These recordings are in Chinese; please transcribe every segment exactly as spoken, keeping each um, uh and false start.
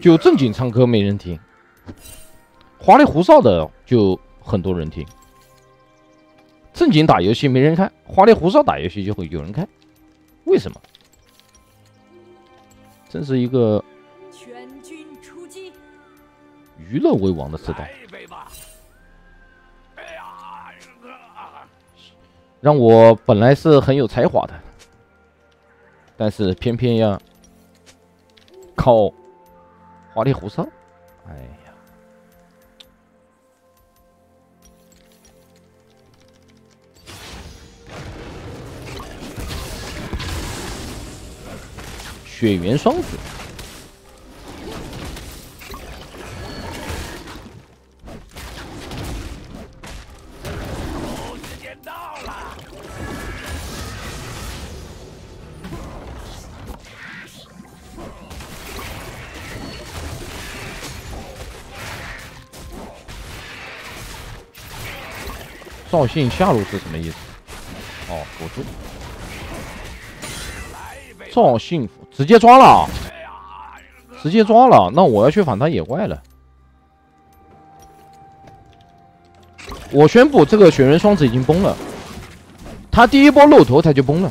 就正经唱歌没人听，花里胡哨的就很多人听。正经打游戏没人看，花里胡哨打游戏就会有人看，为什么？真是一个全军出击， 娱乐为王的时代。让我本来是很有才华的，但是偏偏要靠花里胡哨。哎呀，血缘双子。 时间到了。 赵信下路是什么意思？哦，辅助。赵信直接抓了，直接抓了，那我要去反他野怪了。我宣布，这个血缘双子已经崩了，他第一波露头他就崩了，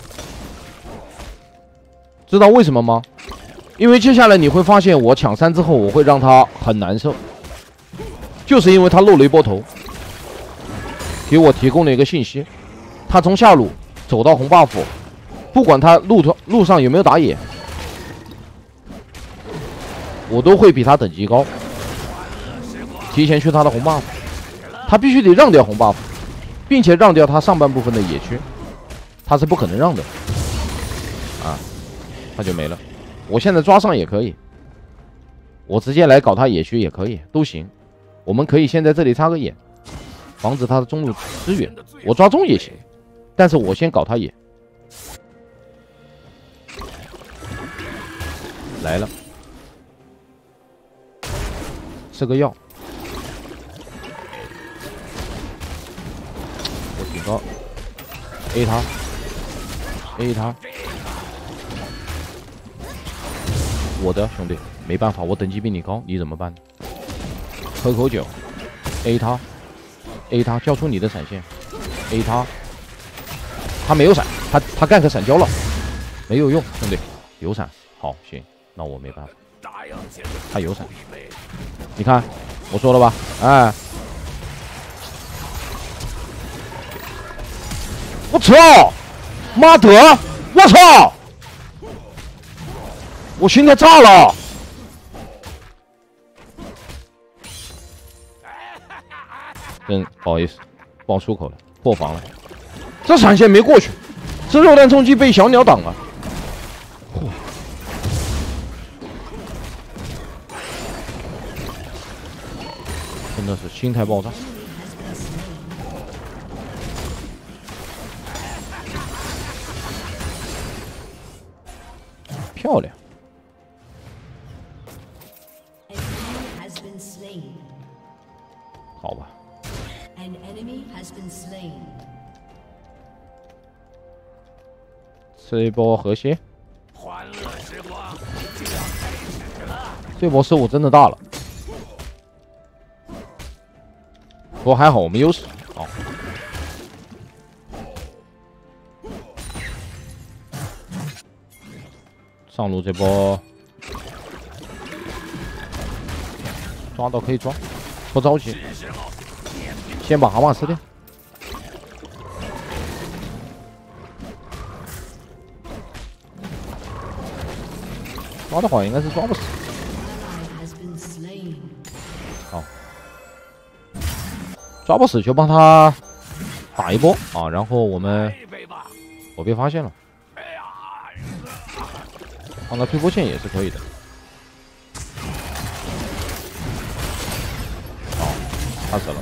知道为什么吗？因为接下来你会发现，我抢三之后，我会让他很难受，就是因为他露了一波头，给我提供了一个信息，他从下路走到红 buff。不管他路途路上有没有打野，我都会比他等级高，提前去他的红 buff， 他必须得让掉红 buff， 并且让掉他上半部分的野区，他是不可能让的，啊，他就没了。我现在抓上也可以，我直接来搞他野区也可以，都行。我们可以先在这里插个野，防止他的中路支援。我抓中也行，但是我先搞他野。来了，吃个药。我挺高 ，A 他 ，A 他，我的兄弟，没办法，我等级比你高，你怎么办？喝口酒 ，A 他 ，A 他，交出你的闪现 ，A 他，他没有闪，他他干个闪交了，没有用，兄弟，有闪，好，行。那我没办法，他有闪，你看我说了吧，哎，我操，妈的，我操，我心态炸了，真不好意思，爆粗口了，破防了，这闪现没过去，这肉弹冲击被小鸟挡了。真的是心态爆炸，漂亮。好吧。这一波和谐。这波失误真的大了。不过还好，我们优势。好，上路这波抓到可以抓，不着急，先把蛤蟆吃掉。抓的话应该是抓不死。好。抓不死就帮他打一波啊，然后我们我被发现了，帮他推波线也是可以的。好，他死了。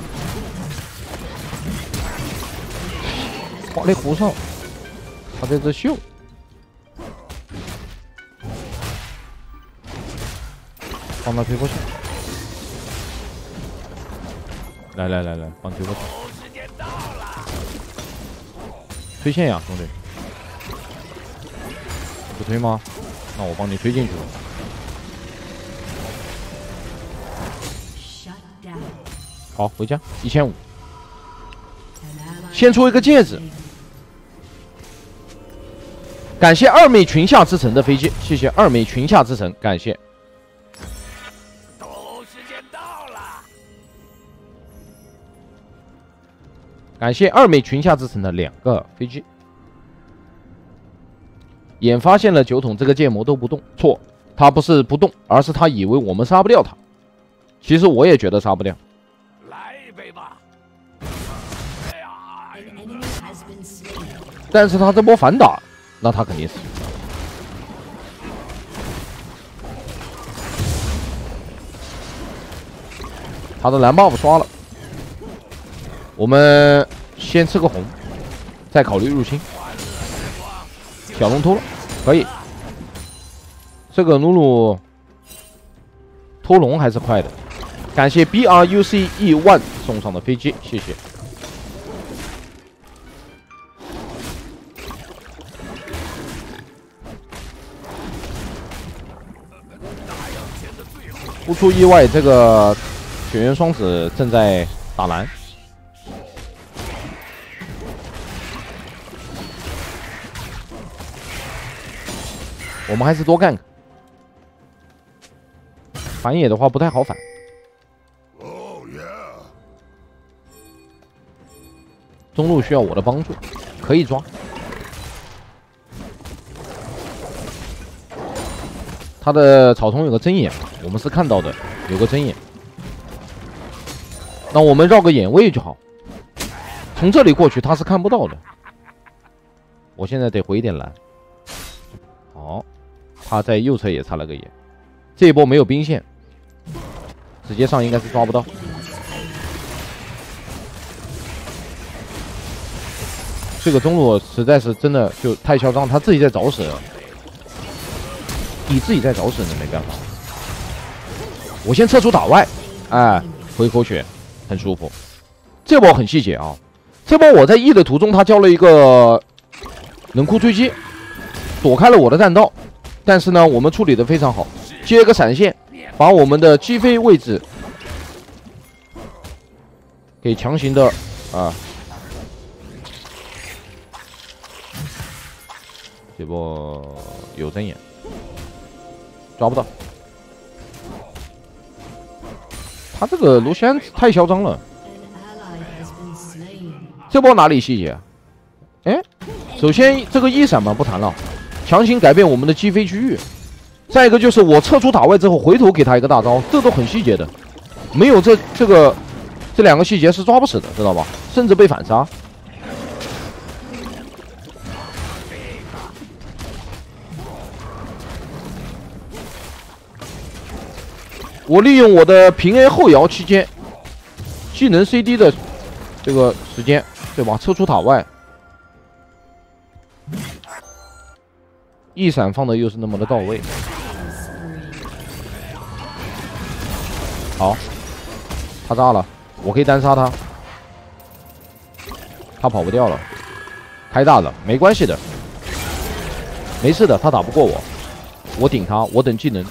花里胡哨，他在这秀。帮他推波线。来来来来，帮推波线。推线呀，兄弟！不推吗？那我帮你推进去了。 好，回家一千五，先出一个戒指。感谢二妹群下之城的飞机，谢谢二妹群下之城，感谢。 斗殴时间到了。 感谢二妹群下之城的两个飞机。眼发现了酒桶这个剑魔都不动，错，他不是不动，而是他以为我们杀不掉他。其实我也觉得杀不掉。 来一杯吧。哎呀！ 但是他这波反打，那他肯定死。他的蓝 buff 刷了，我们先吃个红，再考虑入侵。小龙拖了，可以。这个努努拖龙还是快的。感谢 B R U C E one 送上的飞机，谢谢。不出意外，这个雪原双子正在打蓝。我们还是多干干。反野的话不太好反。中路需要我的帮助，可以抓。他的草丛有个针眼，我们是看到的，有个针眼。那我们绕个眼位就好，从这里过去他是看不到的。我现在得回一点蓝。好，他在右侧也插了个眼，这一波没有兵线，直接上应该是抓不到。这个中路实在是真的就太嚣张，他自己在找死，你自己在找死，你没办法。我先撤出打外，哎，回口血，很舒服。这波很细节啊，这波我在 E 的途中，他交了一个冷酷追击，躲开了我的弹道，但是呢，我们处理的非常好，接个闪现，把我们的击飞位置给强行的啊。这波有针眼，抓不到。他这个卢锡安太嚣张了。这波哪里细节？哎，首先这个一闪嘛不谈了，强行改变我们的击飞区域。再一个就是我撤出塔位之后，回头给他一个大招，这都很细节的。没有这这个这两个细节是抓不死的，知道吧？甚至被反杀。我利用我的平 A 后摇期间，技能 C D 的这个时间，对吧？撤出塔外，一闪放的又是那么的到位。好，他炸了，我可以单杀他，他跑不掉了，开大了，没关系的，没事的，他打不过我，我顶他，我等技能。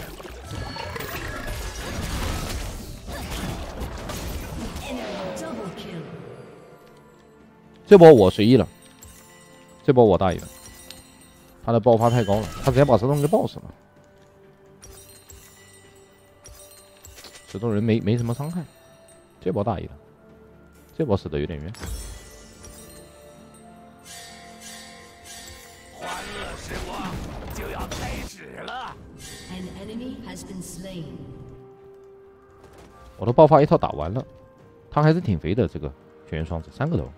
这波我随意了，这波我大意了，他的爆发太高了，他直接把石头人给爆死了。石头人没没什么伤害，这波大意了，这波死的有点冤。 欢乐时光就要开始了。 我的爆发一套打完了，他还是挺肥的，这个雪原双子三个头。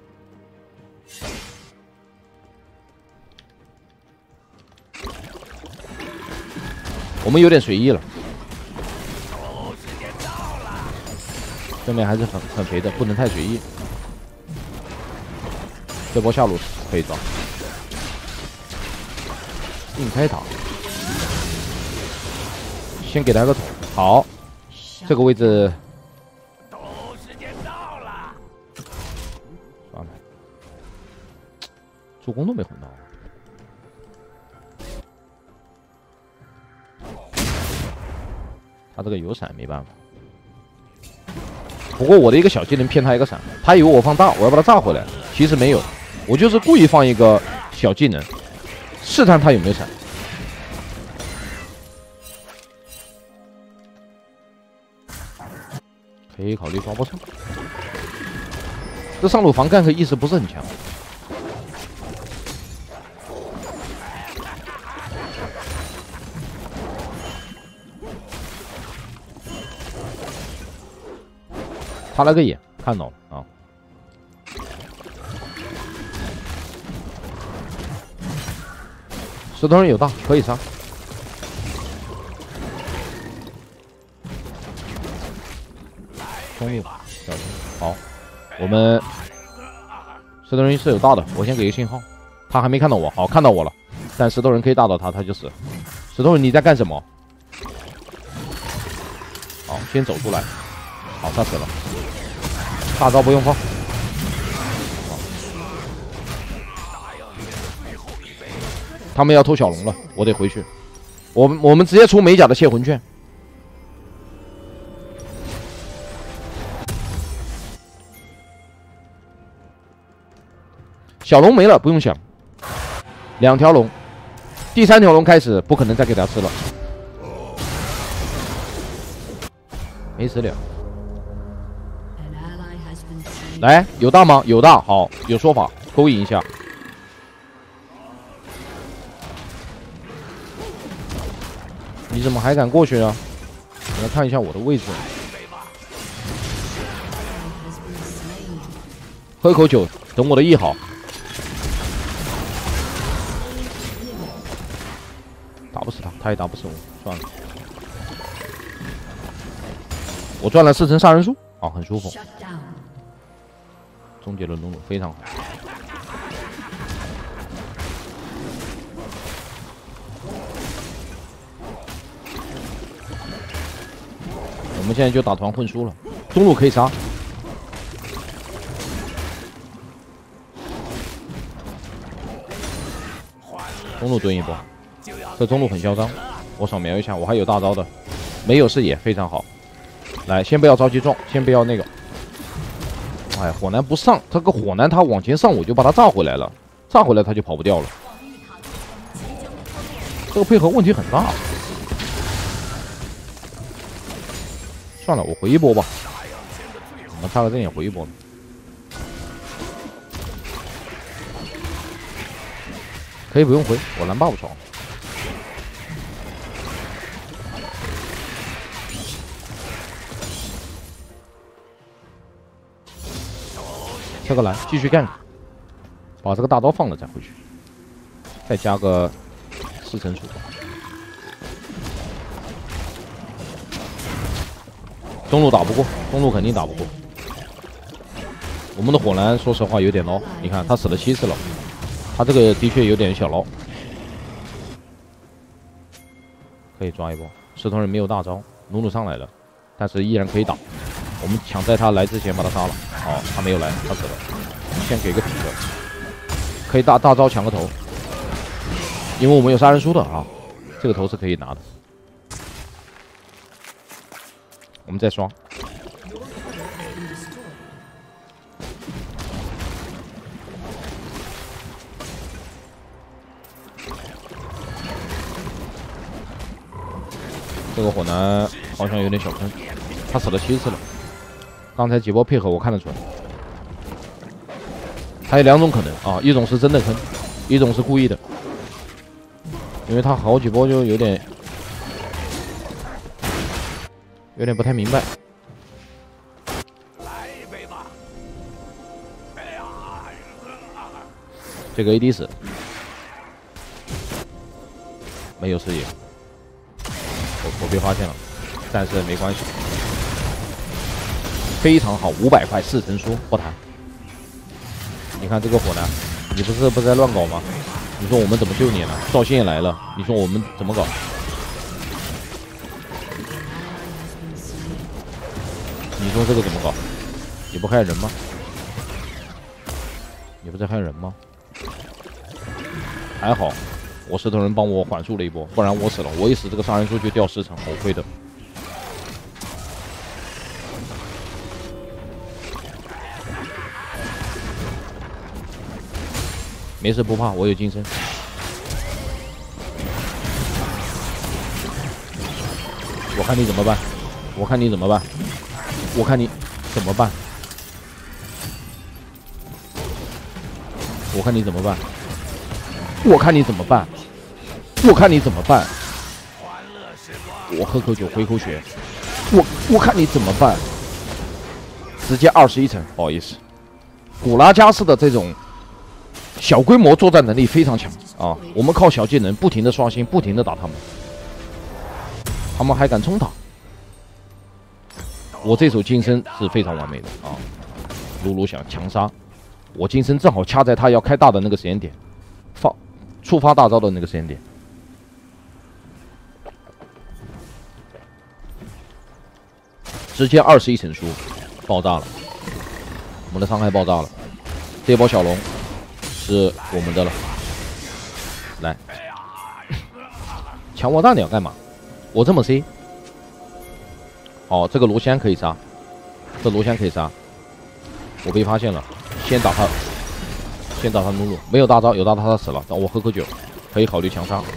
我们有点随意了，对面还是很很肥的，不能太随意。这波下路可以抓，硬开塔，先给他个桶，好，这个位置算了，助攻都没混到。他这个有闪没办法， 不过我的一个小技能骗他一个闪，他以为我放大，我要把他炸回来，其实没有，我就是故意放一个小技能，试探他有没有闪。可以考虑抓波上，这上路防 gank 意识不是很强。他了个眼，看到了啊！石头人有大，可以杀。中路，小心，好，我们石头人是有大的，我先给个信号，他还没看到我，好，看到我了，但石头人可以大到他，他就死。石头人你在干什么？好，先走出来，好，他死了。大招不用放，他们要偷小龙了，我得回去。我们我们直接出美甲的窃魂券。小龙没了，不用想，两条龙，第三条龙开始不可能再给他吃了，没死了。来，有大吗？有大，好，有说法，勾引一下。你怎么还敢过去啊？我来看一下我的位置。喝一口酒，等我的 E 好。打不死他，他也打不死我，算了。我赚了四层杀人术，啊，很舒服。终结了龙龙，非常好。我们现在就打团混输了，中路可以杀。中路蹲一波，这中路很嚣张。我扫描一下，我还有大招的，没有视野，非常好。来，先不要着急撞，先不要那个。哎，火男不上，这个火男他往前上，我就把他炸回来了，炸回来他就跑不掉了。这个配合问题很大。算了，我回一波吧。我们插个阵也回一波。可以不用回，我蓝 buff 爽。这个蓝继续干，把这个大刀放了再回去，再加个四层数。中路打不过，中路肯定打不过。我们的火蓝说实话有点捞，你看他死了七次了，他这个的确有点小捞。可以抓一波，石头人没有大招，努努上来了，但是依然可以打。我们抢在他来之前把他杀了。哦，他没有来，他死了。先给个品格，可以大大招抢个头，因为我们有杀人书的啊，这个头是可以拿的。我们再刷。这个火男好像有点小坑，他死了七次了。刚才几波配合我看得出来，还有两种可能啊，一种是真的坑，一种是故意的，因为他好几波就有点有点不太明白。 来一杯吧。哎呀， 这个 A D 死，没有视野，我我被发现了，但是没关系。非常好，五百块四层书不谈。你看这个火男，你不是不是在乱搞吗？你说我们怎么救你呢？赵信也来了，你说我们怎么搞？你说这个怎么搞？你不害人吗？你不是害人吗？还好，我石头人帮我缓速了一波，不然我死了，我一死这个杀人书就掉十层，好亏的。 没事不怕，我有金身。我看你怎么办，我看你怎么办，我看你怎么办，我看你怎么办，我看你怎么办，我看你怎么办。我喝口酒回口血，我我看你怎么办。直接二十一层，不好意思。古拉加斯的这种小规模作战能力非常强啊！我们靠小技能不停的刷新，不停的打他们，他们还敢冲塔。我这手金身是非常完美的啊！鲁鲁想强杀，我金身正好掐在他要开大的那个时间点，放触发大招的那个时间点。直接二十一层输，爆炸了，我们的伤害爆炸了。这波小龙是我们的了，来，抢我大鸟干嘛？我这么 C。好，这个罗香可以杀，这罗香可以杀。我被发现了，先打他，先打他努努，没有大招，有大招他死了。等我喝口酒，可以考虑强杀。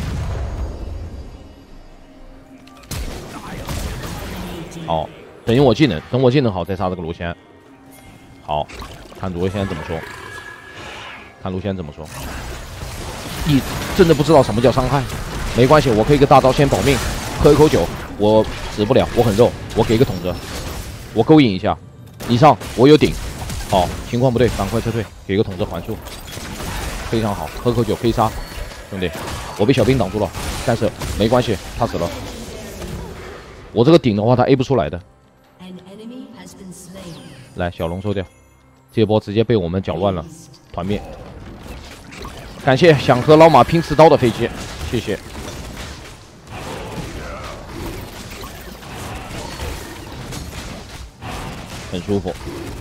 好，等我技能，等我技能好再杀这个卢仙。好，看卢仙怎么说，看卢仙怎么说。你真的不知道什么叫伤害？没关系，我可以一个大招先保命，喝一口酒，我死不了，我很肉，我给一个桶子，我勾引一下，你上，我有顶。好，情况不对，赶快撤退，给一个桶子还速，非常好，喝口酒可以杀，兄弟，我被小兵挡住了，但是没关系，他死了。我这个顶的话，他 A 不出来的。来，小龙收掉，这波直接被我们搅乱了，团灭。感谢想和老马拼刺刀的飞机，谢谢。很舒服。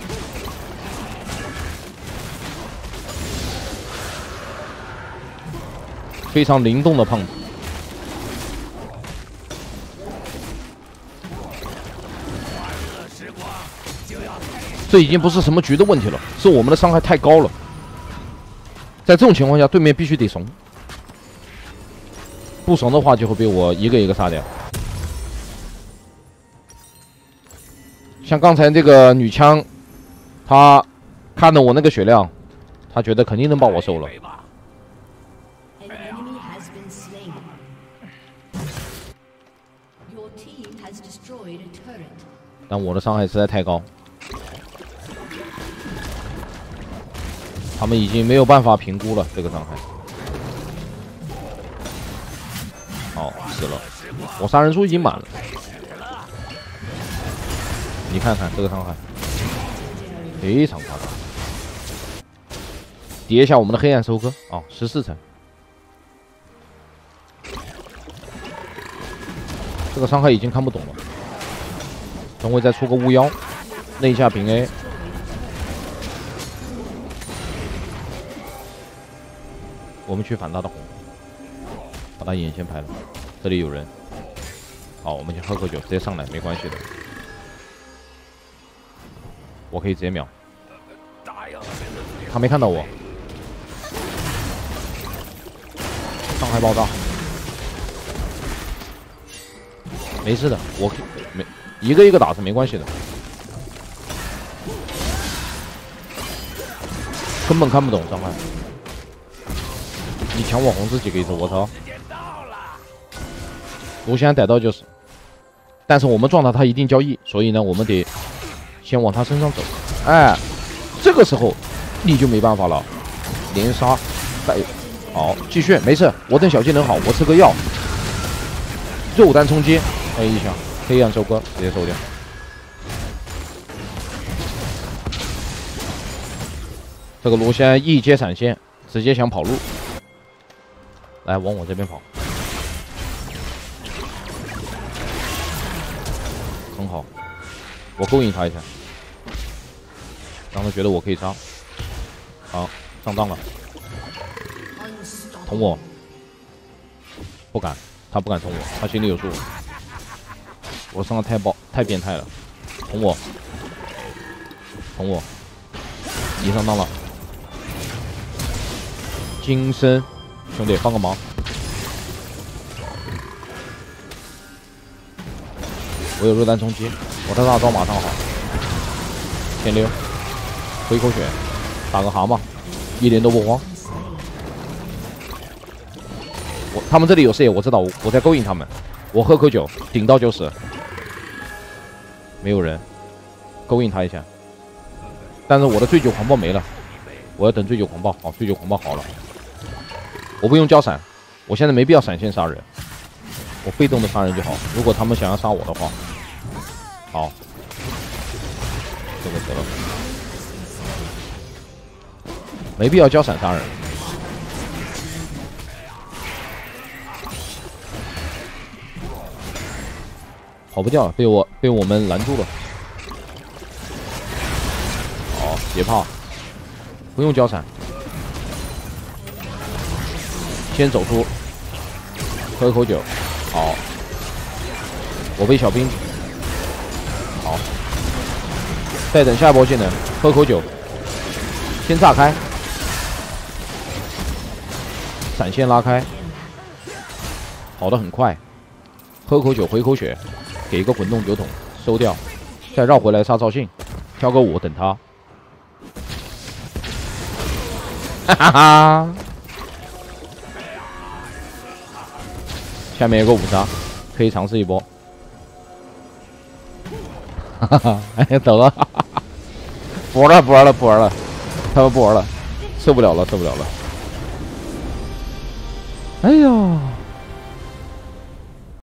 非常灵动的胖子。这已经不是什么局的问题了，是我们的伤害太高了。在这种情况下，对面必须得怂，不怂的话就会被我一个一个杀掉。像刚才这个女枪，她看了我那个血量，她觉得肯定能把我收了。但我的伤害实在太高。他们已经没有办法评估了这个伤害。好，死了，我杀人数已经满了。你看看这个伤害，非常夸张。叠一下我们的黑暗收割啊，十四层。这个伤害已经看不懂了。等会再出个巫妖，内下平 A。我们去反他的红，把他眼线拍了。这里有人，好，我们先喝口酒，直接上来，没关系的。我可以直接秒，他没看到我，伤害爆炸，没事的，我没一个一个打是没关系的，根本看不懂伤害。你抢我红自己个意思，我操！卢锡安逮到就是，但是我们撞到他一定交易，所以呢，我们得先往他身上走。哎，这个时候你就没办法了，连杀带好继续，没事，我等小技能好，我吃个药，肉弹冲击，哎一下，黑暗收割，直接收掉。这个卢锡安一接闪现，直接想跑路。来，往我这边跑，很好，我勾引他一下，让他觉得我可以杀。好，上当了，捅我，不敢，他不敢捅我，他心里有数。我伤害太爆，太变态了，捅我，捅我，你上当了。 金身，兄弟帮个忙。我有肉弹冲击，我的大招马上好。天溜，回口血，打个蛤蟆，一点都不慌。我他们这里有视野，我知道，我我在勾引他们。我喝口酒，顶到就死。没有人，勾引他一下。但是我的醉酒狂暴没了，我要等醉酒狂暴。好，醉酒狂暴好了，我不用交闪，我现在没必要闪现杀人，我被动的杀人就好。如果他们想要杀我的话，好，这个得了，没必要交闪杀人。跑不掉了，被我被我们拦住了。好，别怕，不用交闪，先走出，喝口酒。好，我被小兵。好，再等下一波技能，喝口酒，先炸开，闪现拉开，跑得很快，喝口酒回口血。给一个滚动酒桶收掉，再绕回来杀赵信，挑个五等他。哈哈哈！下面有个五杀，可以尝试一波。哈哈，哎，等了，不玩了，不玩了，不玩了，他们不玩了，受不了了，受不了了。哎呀！